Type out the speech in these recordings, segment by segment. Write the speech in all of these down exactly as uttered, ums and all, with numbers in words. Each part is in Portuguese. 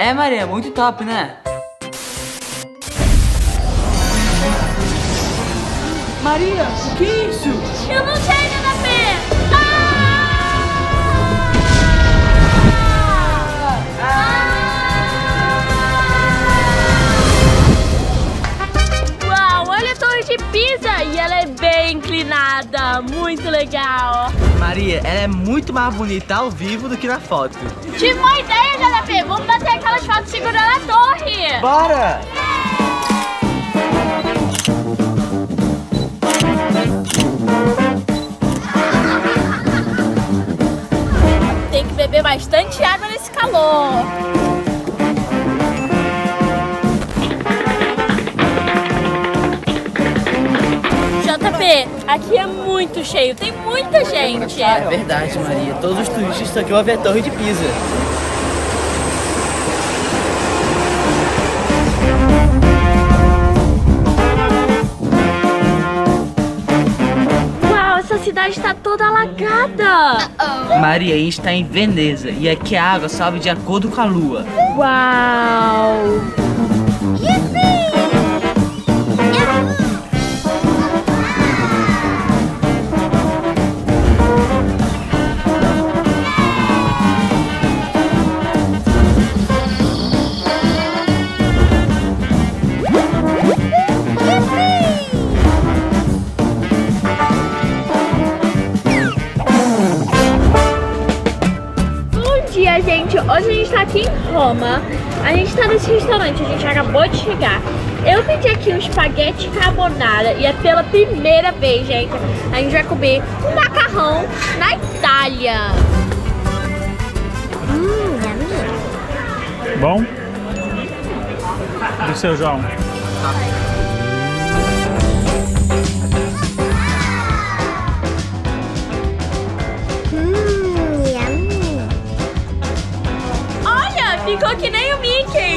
É, Maria, muito top, né? Maria, o que é isso? Eu não sei, J P! Uau, olha a Torre de Pisa! E ela é bem inclinada, muito legal. Maria, ela é muito mais bonita ao vivo do que na foto. Tive uma ideia, J P! Vamos bater aquelas fotos segurando a torre! Bora! Tem que beber bastante água nesse calor. J P, aqui é muito cheio, tem muita gente. É verdade, Maria. Todos os turistas estão aqui vão ver a Torre de Pisa. Uau, essa cidade está toda alagada. Maria, a gente está em Veneza e aqui a água sobe de acordo com a lua. Uau! Gente, hoje a gente tá aqui em Roma. A gente tá nesse restaurante, a gente acabou de chegar. Eu pedi aqui um espaguete carbonara e é pela primeira vez, gente, a gente vai comer um macarrão na Itália. Hum, é Bom? Do seu João? Ficou que nem o Mickey.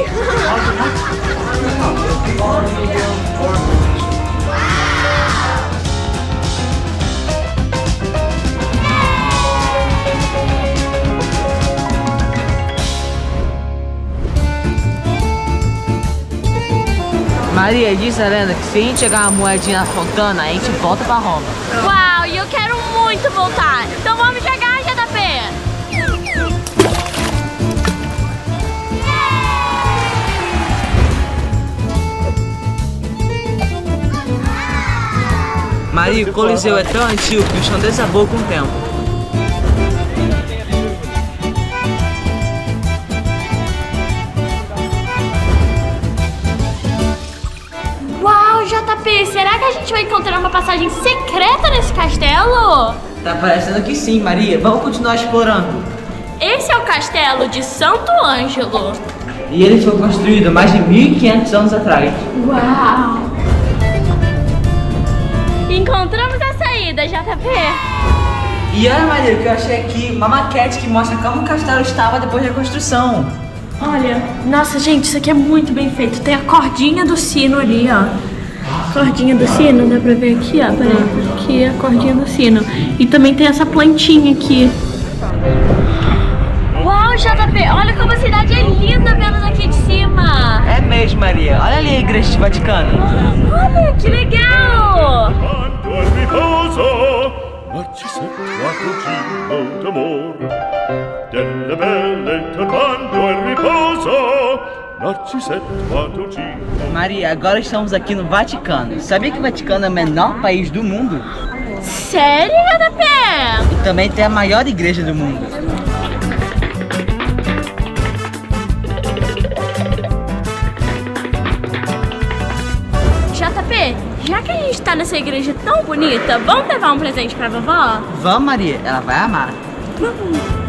Maria, diz a lenda que se a gente chegar uma moedinha na Fontana, a gente volta pra Roma. Uau, e eu quero muito voltar. Então vamos jogar, J P. Maria, o Coliseu é tão antigo que o chão desabou com o tempo. Uau, J P, será que a gente vai encontrar uma passagem secreta nesse castelo? Tá parecendo que sim, Maria. Vamos continuar explorando. Esse é o castelo de Santo Ângelo. E ele foi construído mais de mil e quinhentos anos atrás. Uau! Encontramos a saída, J P. E olha, Maria, o que eu achei aqui, uma maquete que mostra como o castelo estava depois da construção. Olha, nossa, gente, isso aqui é muito bem feito. Tem a cordinha do sino ali, ó. Cordinha do sino, dá pra ver aqui, ó. Peraí, aqui é a cordinha do sino. E também tem essa plantinha aqui. Uau, J P, olha como a cidade é linda vendo daqui de cima. É mesmo, Maria. Olha ali a igreja do Vaticano. Olha, que legal! Maria, agora estamos aqui no Vaticano. Sabia que o Vaticano é o menor país do mundo? Sério, J P? E também tem a maior igreja do mundo. J P, já que a gente tá nessa igreja tão bonita, vamos levar um presente pra vovó? Vamos, Maria, ela vai amar. Vamos.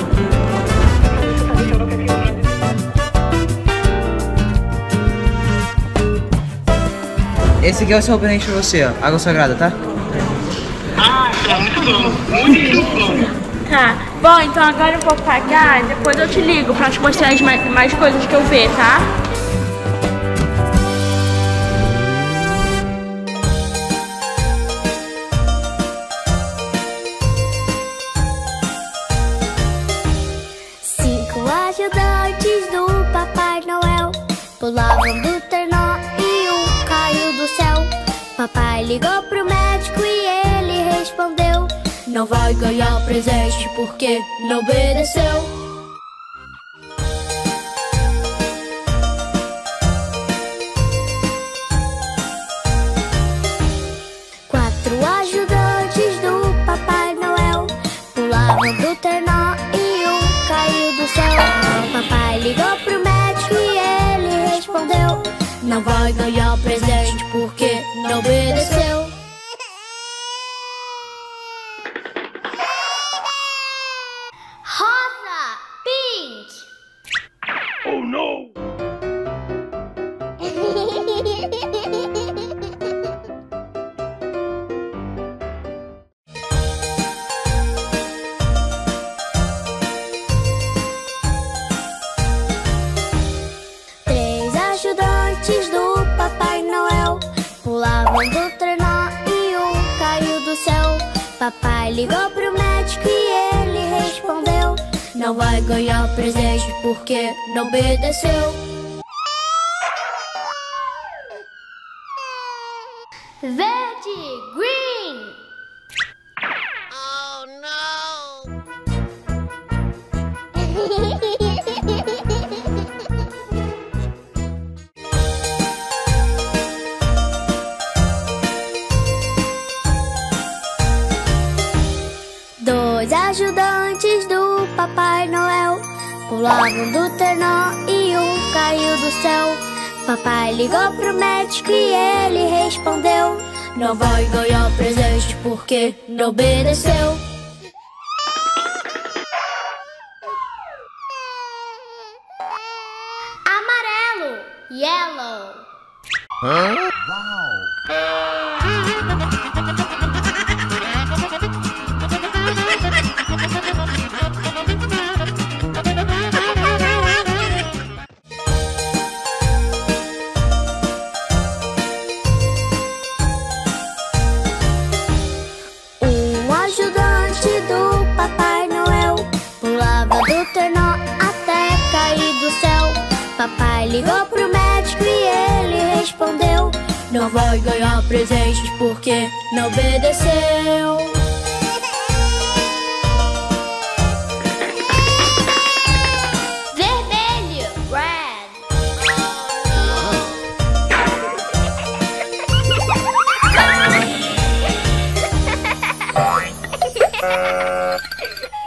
Esse aqui é o seu presente pra você, ó. Água sagrada, tá? Ah, tá muito bom. Muito bom. Tá. Bom, então agora eu vou pagar, depois eu te ligo pra te mostrar as mais, mais coisas que eu ver, tá? Cinco ajudantes do papai. pulavam do trenó e um caiu do céu. Papai ligou pro médico e ele respondeu: não vai ganhar presente porque não obedeceu. Quatro ajudantes do Papai Noel pulavam do trenó e um caiu do céu. Papai ligou pro médico e ele respondeu: não vai ganhar presente porque não obedeceu. Rosa, pink. Oh no! Três ajudantes do Papai Noel pulavam do trenó e um caiu do céu. Papai ligou pro médico e ele respondeu: não vai ganhar presente porque não obedeceu. Verde, green. Oh no! Dois ajudantes do Papai Noel pulavam do trenó e um caiu do céu. Papai ligou pro médico e ele respondeu: não vai ganhar presente porque não obedeceu. Amarelo, yellow. Hã? Um ajudante do Papai Noel pulava do trenó até cair do céu. Papai ligou pro médico e ele respondeu: não vai ganhar presentes porque não obedeceu. Vermelho, red. Oh, no.